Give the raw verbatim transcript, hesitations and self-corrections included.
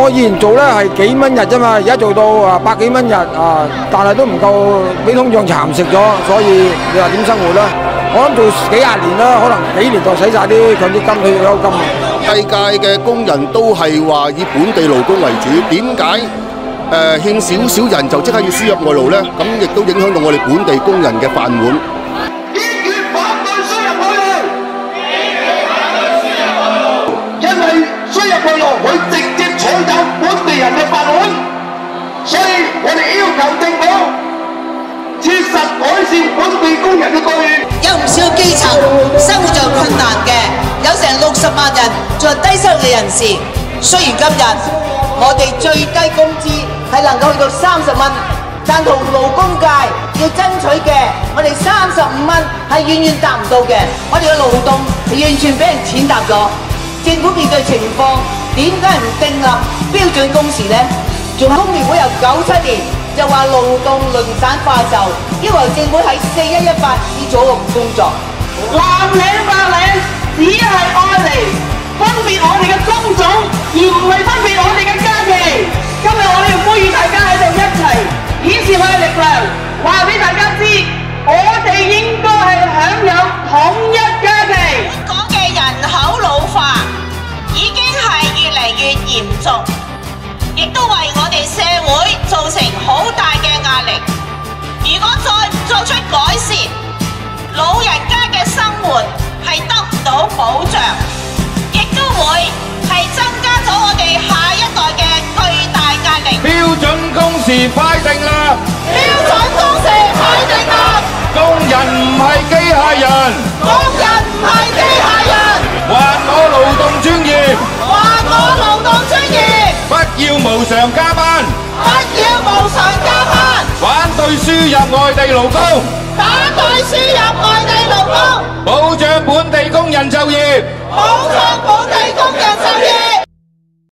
我以前做咧係幾蚊日啫嘛，而家做到啊百幾蚊日啊，但係都唔夠俾通脹蠶食咗，所以你話點生活咧？我諗做幾廿年啦，可能幾年就使晒啲強積金、退休金。 世界嘅工人都係話以本地勞工為主，點解誒欠少少人就即刻要輸入外勞咧？咁亦都影響到我哋本地工人嘅飯碗。 堅決反對輸入外勞，因為輸入外勞會直接搶走本地人嘅飯碗，所以我哋要求政府切實改善本地工人嘅待遇。 有唔少基層生活在困難嘅，有成六十萬人仲係低收入嘅人士。雖然今日我哋最低工資係能夠去到三十蚊，但同勞工界要爭取嘅，我哋三十五蚊係遠遠達唔到嘅。我哋嘅勞動係完全俾人踐踏咗。政府面對情況，點解唔訂立標準工時呢？仲工聯會由九七年就話勞動零散化就要求政府喺四一一八要做一個工作。 藍領白領只係愛嚟分別我哋嘅工種，而唔係分別我哋嘅假期。今日我哋呼籲大家喺度一齊顯示我哋力量，話俾大家知，我哋應該係享有統一假期。 香港嘅人口老化已經係越嚟越嚴重，亦都為我哋社會造成好大嘅壓力。如果再唔作出改善，老人家嘅生活係得唔到保障，亦都會係增加咗我哋下一代嘅巨大壓力。 標準工時快定啦！ 標準工時快定啦！ 工人唔係機械人， 工人唔係機械人， 還我勞動專業， 還我勞動專業， 不要無償加班， 不要無償加班， 反對輸入外地勞工， 反對輸入外地勞工， 保障本地工人就業， 保障本地工人就業。